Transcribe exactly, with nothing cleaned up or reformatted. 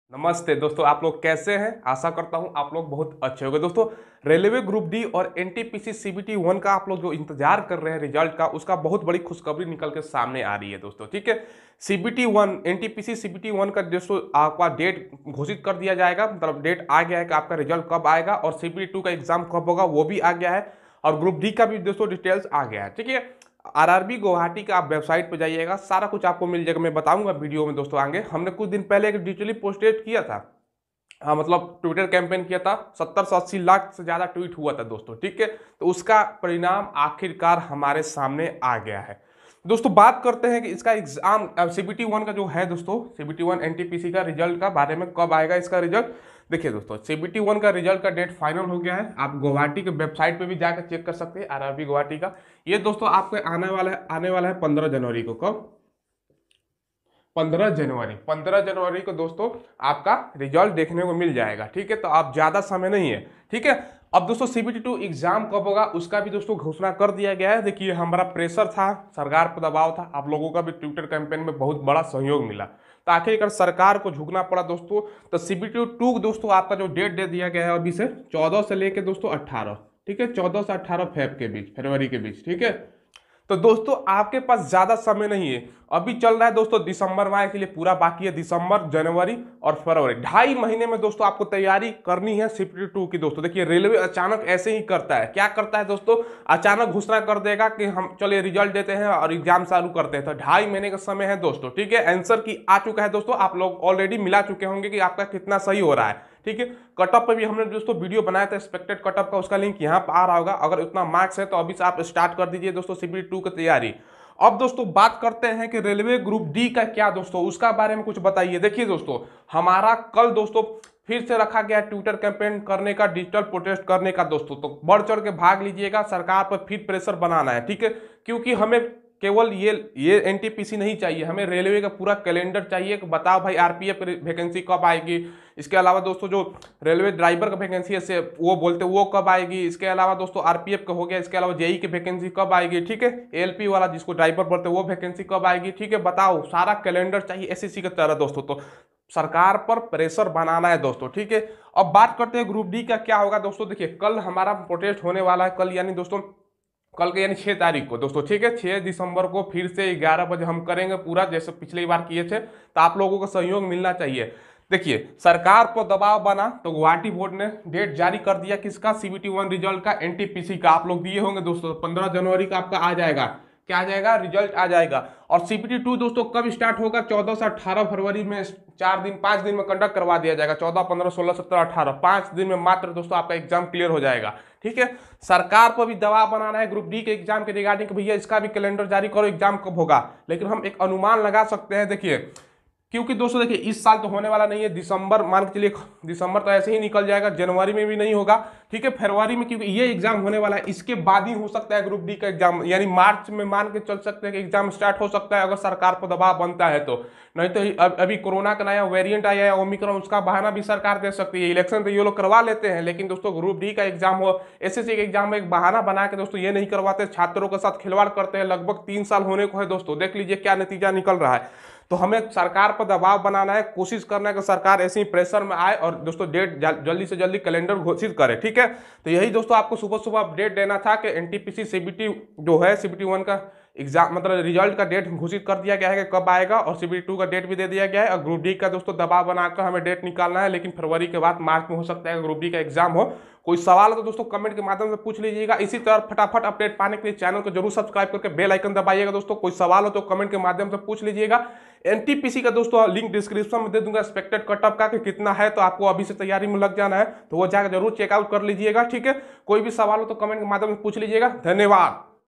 नमस्ते दोस्तों, आप लोग कैसे हैं। आशा करता हूं आप लोग बहुत अच्छे होंगे। दोस्तों, रेलवे ग्रुप डी और एनटीपीसी सीबीटी वन का आप लोग जो इंतजार कर रहे हैं रिजल्ट का, उसका बहुत बड़ी खुशखबरी निकल के सामने आ रही है दोस्तों। ठीक है, CBT one NTPC CBT one का दोस्तों आपका डेट घोषित कर दिया जाएगा। मतलब डेट आ गया है कि आपका रिजल्ट कब आएगा, और सीबीटी टू का एग्जाम कब होगा वो भी आ गया है, और ग्रुप डी का भी दोस्तों डिटेल्स आ गया है। ठीक है, आरआरबी गुवाहाटी का आप वेबसाइट पर जाइएगा, सारा कुछ आपको मिल जाएगा। मैं बताऊंगा वीडियो में दोस्तों आगे। हमने कुछ दिन पहले एक डिजिटली पोस्टेड किया था, हाँ मतलब ट्विटर कैंपेन किया था, सत्तर से अस्सी लाख से ज्यादा ट्वीट हुआ था दोस्तों। ठीक है, तो उसका परिणाम आखिरकार हमारे सामने आ गया है दोस्तों। बात करते हैं कि इसका एग्जाम सीबीटी वन का जो है दोस्तों, सीबीटी वन एनटीपीसी का रिजल्ट का बारे में कब आएगा इसका रिजल्ट। देखिए दोस्तों, सीबीटी वन का रिजल्ट का डेट फाइनल हो गया है। आप गुवाहाटी के वेबसाइट पे भी जाकर चेक कर सकते हैं, आरआरबी गुवाहाटी का। ये दोस्तों आपको आने वाला है आने वाला है पंद्रह जनवरी को। कब? पंद्रह जनवरी पंद्रह जनवरी को दोस्तों आपका रिजल्ट देखने को मिल जाएगा। ठीक है, तो आप ज्यादा समय नहीं है। ठीक है, अब दोस्तों सीबीटी टू एग्जाम कब होगा उसका भी दोस्तों घोषणा कर दिया गया है। देखिए, हमारा प्रेशर था, सरकार पर दबाव था, आप लोगों का भी ट्विटर कैंपेन में बहुत बड़ा सहयोग मिला, तो आखिरकार सरकार को झुकना पड़ा दोस्तों। तो सीबीटी टू दोस्तों आपका जो डेट दे दिया गया है अभी से चौदह से लेके दोस्तों अट्ठारह। ठीक है, चौदह से अट्ठारह फेब के बीच, फरवरी के बीच। ठीक है, तो दोस्तों आपके पास ज्यादा समय नहीं है। अभी चल रहा है दोस्तों दिसंबर माह के लिए पूरा बाकी है, दिसंबर, जनवरी और फरवरी, ढाई महीने में दोस्तों आपको तैयारी करनी है सीबीटी टू की। दोस्तों देखिए, रेलवे अचानक ऐसे ही करता है। क्या करता है दोस्तों, अचानक घोषणा कर देगा कि हम चलिए रिजल्ट देते हैं और एग्जाम चालू करते हैं। तो ढाई महीने का समय है दोस्तों। ठीक है, आंसर की आ चुका है दोस्तों, आप लोग ऑलरेडी मिला चुके होंगे कि आपका कितना सही हो रहा है। ठीक है, कटअप पे भी हमने दोस्तों वीडियो बनाया था एक्सपेक्टेड कटअप का, उसका लिंक यहाँ पर आ रहा होगा। अगर उतना मार्क्स है तो अभी से आप स्टार्ट कर दीजिए दोस्तों सीबीटी टू की तैयारी। अब दोस्तों बात करते हैं कि रेलवे ग्रुप डी का क्या दोस्तों, उसका बारे में कुछ बताइए। देखिए दोस्तों, हमारा कल दोस्तों फिर से रखा गया ट्विटर कैंपेन करने का, डिजिटल प्रोटेस्ट करने का दोस्तों। तो बढ़ चढ़ के भाग लीजिएगा, सरकार पर फिर प्रेशर बनाना है। ठीक है, क्योंकि हमें केवल ये ये एनटीपीसी नहीं चाहिए, हमें रेलवे का पूरा कैलेंडर चाहिए कि बताओ भाई आरपीएफ वैकेंसी कब आएगी। इसके अलावा दोस्तों जो रेलवे ड्राइवर का वैकेंसी है से वो बोलते वो कब आएगी। इसके अलावा दोस्तों आरपीएफ का हो गया, इसके अलावा जेई की वैकेंसी कब आएगी। ठीक है, एलपी वाला जिसको ड्राइवर बोलते वो वैकेंसी कब आएगी। ठीक है, बताओ, सारा कैलेंडर चाहिए एसएससी की तरह दोस्तों। तो सरकार पर प्रेशर बनाना है दोस्तों। ठीक है, अब बात करते हैं ग्रुप डी का क्या होगा दोस्तों। देखिए, कल हमारा प्रोटेस्ट होने वाला है, कल यानी दोस्तों कल के यानी छह तारीख को दोस्तों। ठीक है, छह दिसंबर को फिर से ग्यारह बजे हम करेंगे पूरा, जैसे पिछली बार किए थे। तो आप लोगों का सहयोग मिलना चाहिए। देखिए, सरकार पर दबाव बना तो गुवाहाटी बोर्ड ने डेट जारी कर दिया किसका, सीबीटी वन रिजल्ट का, एनटीपीसी का। आप लोग दिए होंगे दोस्तों, पंद्रह जनवरी का आपका आ जाएगा। क्या आ जाएगा, रिजल्ट आ जाएगा। और सीबीटी टू दोस्तों कब स्टार्ट होगा, चौदह से अठारह फरवरी में, चार दिन पांच दिन में कंडक्ट करवा दिया जाएगा। चौदह, पंद्रह, सोलह, सत्रह, अठारह, पांच दिन में मात्र दोस्तों आपका एग्जाम क्लियर हो जाएगा। ठीक है, सरकार पर भी दबाव बनाना है ग्रुप डी के एग्जाम के रिगार्डिंग, भैया इसका भी कैलेंडर जारी करो, एग्जाम कब होगा। लेकिन हम एक अनुमान लगा सकते हैं। देखिए, क्योंकि दोस्तों देखिए, इस साल तो होने वाला नहीं है, दिसंबर मान के चलिए, दिसंबर तो ऐसे ही निकल जाएगा, जनवरी में भी नहीं होगा। ठीक है, फरवरी में क्योंकि ये एग्जाम होने वाला है, इसके बाद ही हो सकता है ग्रुप डी का एग्जाम, यानी मार्च में मान के चल सकते हैं कि एग्जाम स्टार्ट हो सकता है, अगर सरकार पर दबाव बनता है तो। नहीं तो अब अभी कोरोना का नया वेरिएंट आया है ओमिक्रॉन, उसका बहाना भी सरकार दे सकती है। इलेक्शन तो ये लोग करवा लेते हैं, लेकिन दोस्तों ग्रुप डी का एग्जाम हो, एसएससी के एग्जाम में एक बहाना बना के दोस्तों ये नहीं करवाते, छात्रों के साथ खिलवाड़ करते हैं। लगभग तीन साल होने को है दोस्तों, देख लीजिए क्या नतीजा निकल रहा है। तो हमें सरकार पर दबाव बनाना है, कोशिश करना है कि सरकार ऐसे ही प्रेशर में आए और दोस्तों डेट जल्दी से जल्दी कैलेंडर घोषित करे। ठीक है, तो यही दोस्तों आपको सुबह सुबह अपडेट देना था कि एनटीपीसी सीबीटी जो है, सीबीटी वन का एग्जाम मतलब रिजल्ट का डेट घोषित कर दिया गया है कि कब आएगा, और सीबीटी टू का डेट भी दे दिया गया है। और ग्रुप डी का दोस्तों दबाव बनाकर हमें डेट निकालना है, लेकिन फरवरी के बाद मार्च में हो सकता है ग्रुप डी का एग्जाम हो। कोई सवाल तो दोस्तों कमेंट के माध्यम से पूछ लीजिएगा। इसी तरह फटाफट अपडेट पाने के लिए चैनल को जरूर सब्सक्राइब करके बेल आइकन दबाइएगा दोस्तों। कोई सवाल हो तो कमेंट के माध्यम से पूछ लीजिएगा। एनटीपीसी का दोस्तों लिंक डिस्क्रिप्शन में दे दूंगा, एक्सपेक्टेड कटअप का कि कितना है, तो आपको अभी से तैयारी में लग जाना है, तो वो जाकर जरूर चेकआउट कर लीजिएगा। ठीक है, कोई भी सवाल हो तो कमेंट के माध्यम से पूछ लीजिएगा। धन्यवाद।